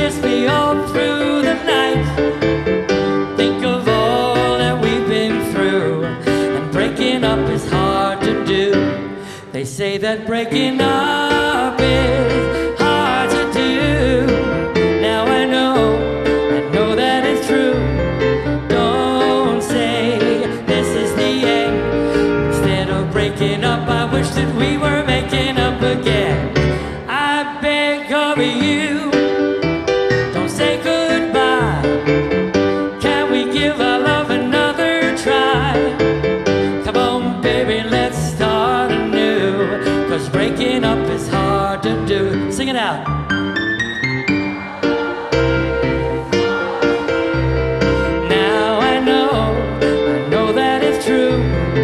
kiss me all through the night. Think of all that we've been through, and breaking up is hard to do. They say that breaking up is hard to do. Now I know that it's true. Don't say this is the end. Instead of breaking up, I wish that we were making up again. I beg of you, don't say goodbye. Can we give our love another try? Come on, baby, let's start anew, 'cause breaking up is hard to do. Sing it out. Now I know that it's true.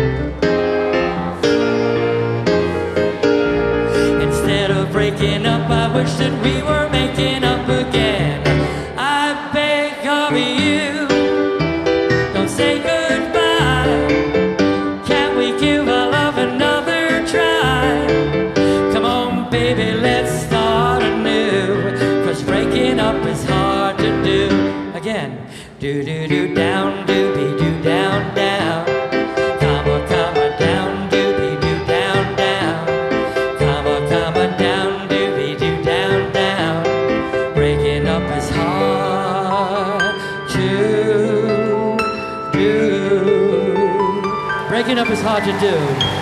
Instead of breaking up, I wish that we were making up again. I beg of you, don't say goodbye. Can't we give our love another try? Come on, baby, let's start anew, 'cause breaking up is hard to do. Again. Do do do down, doobie do down down. Comma comma down, doobie do down down. Comma comma down, doobie do down down. Breaking up is hard to do. Breaking up is hard to do.